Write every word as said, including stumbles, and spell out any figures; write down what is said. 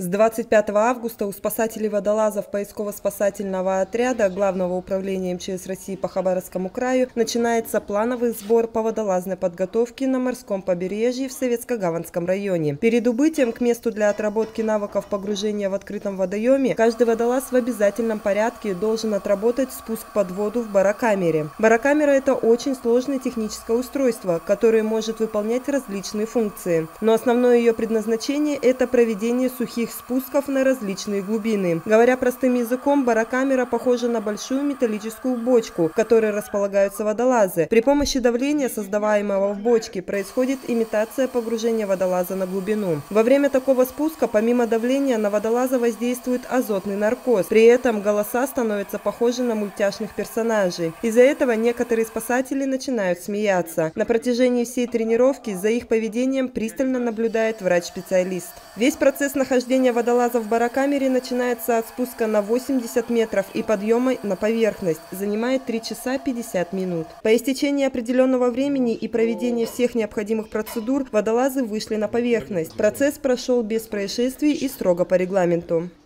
С двадцать пятого августа у спасателей-водолазов поисково-спасательного отряда Главного управления эм че эс России по Хабаровскому краю начинается плановый сбор по водолазной подготовке на морском побережье в Советско-Гаванском районе. Перед убытием к месту для отработки навыков погружения в открытом водоеме каждый водолаз в обязательном порядке должен отработать спуск под воду в барокамере. Барокамера – это очень сложное техническое устройство, которое может выполнять различные функции. Но основное ее предназначение – это проведение сухих спусков на различные глубины. Говоря простым языком, барокамера похожа на большую металлическую бочку, в которой располагаются водолазы. При помощи давления, создаваемого в бочке, происходит имитация погружения водолаза на глубину. Во время такого спуска, помимо давления, на водолаза воздействует азотный наркоз. При этом голоса становятся похожи на мультяшных персонажей. Из-за этого некоторые спасатели начинают смеяться. На протяжении всей тренировки за их поведением пристально наблюдает врач-специалист. Весь процесс нахождения водолаза в барокамере начинается от спуска на восемьдесят метров и подъема на поверхность. Занимает три часа пятьдесят минут. По истечении определенного времени и проведения всех необходимых процедур водолазы вышли на поверхность. Процесс прошел без происшествий и строго по регламенту.